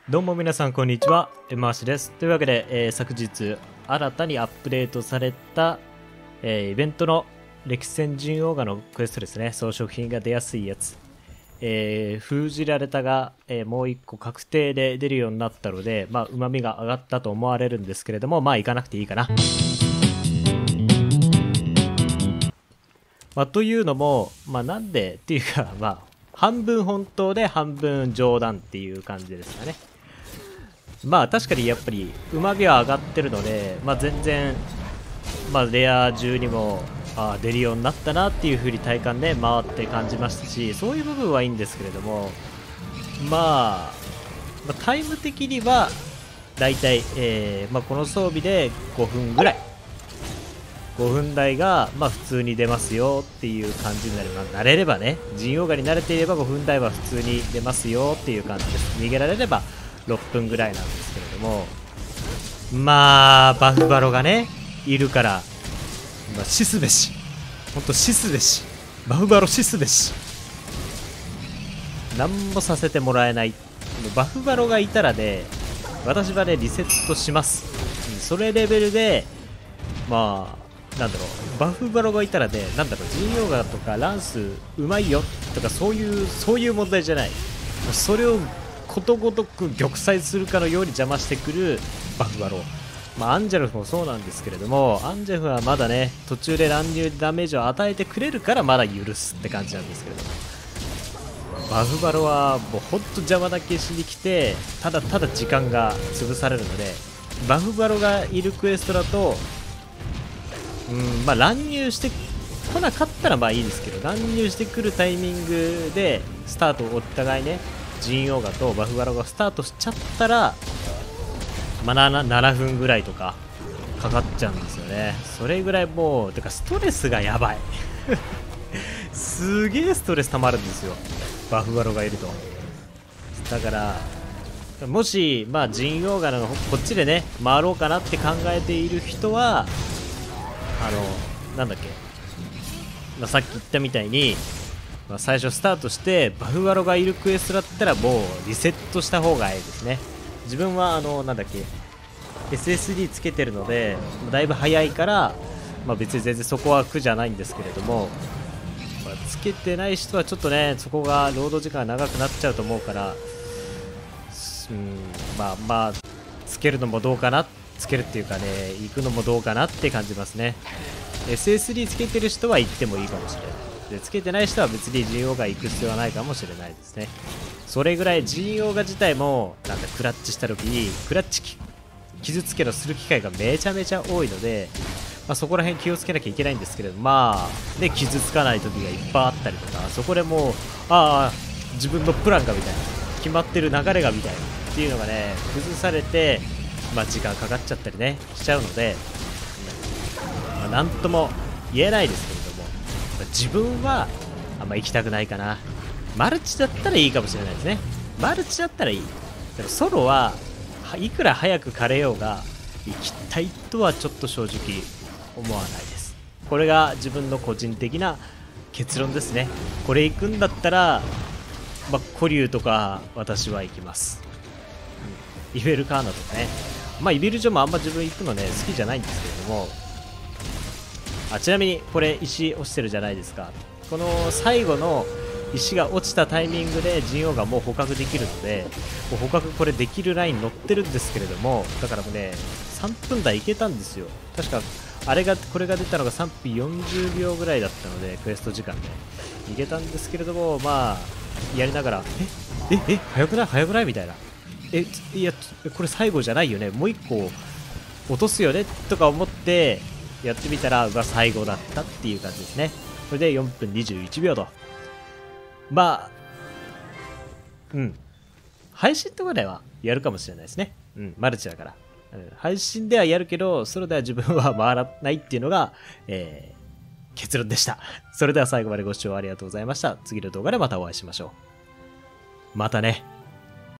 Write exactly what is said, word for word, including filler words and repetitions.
どうも皆さんこんにちは、エマーシです。というわけで、えー、昨日新たにアップデートされた、えー、イベントの歴戦陣オーガのクエストですね。装飾品が出やすいやつ、えー、封じられたが、えー、もう一個確定で出るようになったので、まあ旨味が上がったと思われるんですけれども、まあ行かなくていいかな。まあ、というのも、まあ、なんでっていうか、まあ、半分本当で半分冗談っていう感じですかね。まあ確かにやっぱりうまみは上がってるので、まあ、全然、まあ、レア中にもあ出るようになったなっていう風に体感で回って感じましたし、そういう部分はいいんですけれども、まあ、まあ、タイム的にはだいたい、えーまあ、この装備でごふんぐらいごふん台がまあ普通に出ますよっていう感じになれば、慣れればね、陣容がに慣れていればごふん台は普通に出ますよっていう感じです。逃げられればろっぷんぐらいなんですけれども、まあバフバロがねいるから、まあ、死すべし、ほんと死すべし、バフバロ死すべし、何もさせてもらえない。バフバロがいたらね、私はねリセットします、うん、それレベルで、まあなんだろう、バフバロがいたらね、なんだろう、陣容ガとかランスうまいよとか、そういうそういう問題じゃない。それをことごとく玉砕するかのように邪魔してくるバフバロ、まあ、アンジェルフもそうなんですけれども、アンジェルフはまだね途中で乱入ダメージを与えてくれるからまだ許すって感じなんですけれども、バフバロはもうほんと邪魔だけしに来て、ただただ時間が潰されるので、バフバロがいるクエストだと、うんまあ、乱入してこなかったらまあいいですけど、乱入してくるタイミングでスタートをお互いね、陣オーガとバフバロがスタートしちゃったら、まあ、ななふんぐらいとかかかっちゃうんですよね。それぐらいもうてかストレスがやばいすげえストレス溜まるんですよ、バフバロがいると。だからもしまあ陣オーガのこっちでね回ろうかなって考えている人は、あのなんだっけ、まあ、さっき言ったみたいに、まあ、最初スタートしてバフバロがいるクエストだったらもうリセットした方がいいですね。自分はあのなんだっけ エスエスディー つけてるのでだいぶ早いから、まあ、別に全然そこは苦じゃないんですけれども、まあ、つけてない人はちょっとねそこが労働時間が長くなっちゃうと思うから、うんまあまあつけるのもどうかな、つけるっていうかね行くのもどうかなって感じますね。 エスエスディー つけてる人は行ってもいいかもしれない。でつけてない人は別に ジーオー が行く必要はないかもしれないですね。それぐらい ジーオー が自体もなんだクラッチした時にクラッチ傷つけのする機会がめちゃめちゃ多いので、まあ、そこら辺気をつけなきゃいけないんですけれど、まあね傷つかない時がいっぱいあったりとか、そこでもうああ自分のプランがみたいな決まってる流れがみたいなっていうのがね崩されて、まあ、時間かかっちゃったりねしちゃうので、まあ、なんとも言えないですけれども、まあ、自分はあんま行きたくないかな。マルチだったらいいかもしれないですね。マルチだったらいい。でもソロはいくら早く枯れようが行きたいとはちょっと正直思わないです。これが自分の個人的な結論ですね。これ行くんだったら、まあ、古竜とか私は行きます、うん、イベルカーナとかね。まあイベルジョもあんま自分行くのね好きじゃないんですけれども、あちなみにこれ石落ちてるじゃないですか。この最後の石が落ちたタイミングで陣王がもう捕獲できるので、もう捕獲これできるライン乗ってるんですけれども、だからもうねさんぷん台いけたんですよ。確かあれがこれが出たのがさんぷんよんじゅうびょうぐらいだったのでクエスト時間でいけたんですけれども、まあやりながらえええ早くない早くないみたいな、えいやこれ最後じゃないよね、もういっこ落とすよねとか思ってやってみたら、うわ最後だったっていう感じですね。それでよんぷんにじゅういちびょうと、まあうん配信とかではやるかもしれないですね。うんマルチだから、うん、配信ではやるけどソロでは自分は回らないっていうのが、えー、結論でした。それでは最後までご視聴ありがとうございました。次の動画でまたお会いしましょう。またね。